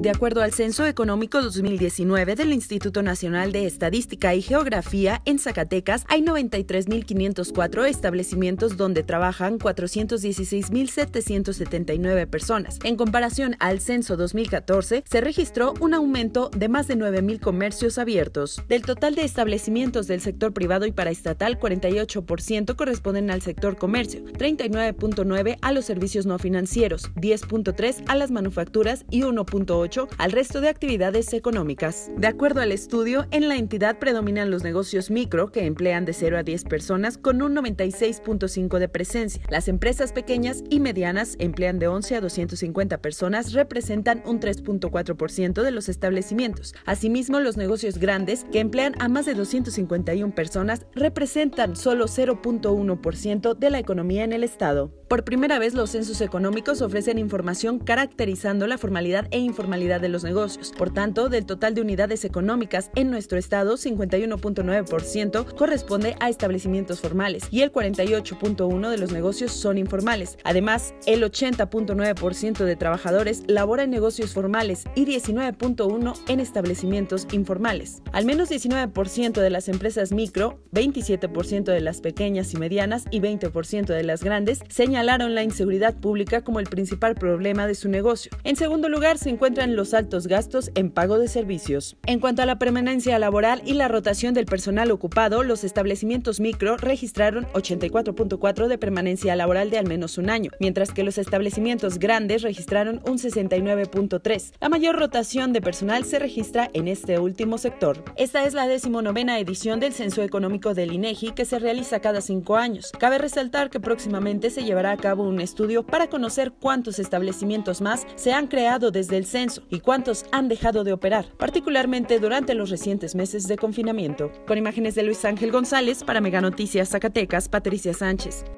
De acuerdo al Censo Económico 2019 del Instituto Nacional de Estadística y Geografía, en Zacatecas hay 93.504 establecimientos donde trabajan 416.779 personas. En comparación al Censo 2014, se registró un aumento de más de 9.000 comercios abiertos. Del total de establecimientos del sector privado y paraestatal, 48% corresponden al sector comercio, 39.9% a los servicios no financieros, 10.3% a las manufacturas y 1.8% al resto de actividades económicas. De acuerdo al estudio, en la entidad predominan los negocios micro, que emplean de 0 a 10 personas, con un 96.5% de presencia. Las empresas pequeñas y medianas emplean de 11 a 250 personas, representan un 3.4% de los establecimientos. Asimismo, los negocios grandes, que emplean a más de 251 personas, representan solo 0.1% de la economía en el estado. Por primera vez, los censos económicos ofrecen información caracterizando la formalidad e informalidad de los negocios. Por tanto, del total de unidades económicas en nuestro estado, 51.9% corresponde a establecimientos formales y el 48.1% de los negocios son informales. Además, el 80.9% de trabajadores labora en negocios formales y 19.1% en establecimientos informales. Al menos 19% de las empresas micro, 27% de las pequeñas y medianas y 20% de las grandes señalaron la inseguridad pública como el principal problema de su negocio. En segundo lugar, se encuentran los altos gastos en pago de servicios. En cuanto a la permanencia laboral y la rotación del personal ocupado, los establecimientos micro registraron 84.4% de permanencia laboral de al menos un año, mientras que los establecimientos grandes registraron un 69.3%. La mayor rotación de personal se registra en este último sector. Esta es la 19ª edición del Censo Económico del INEGI, que se realiza cada 5 años. Cabe resaltar que próximamente se llevará a cabo un estudio para conocer cuántos establecimientos más se han creado desde el censo y cuántos han dejado de operar, particularmente durante los recientes meses de confinamiento. Con imágenes de Luis Ángel González, para Mega Noticias Zacatecas, Patricia Sánchez.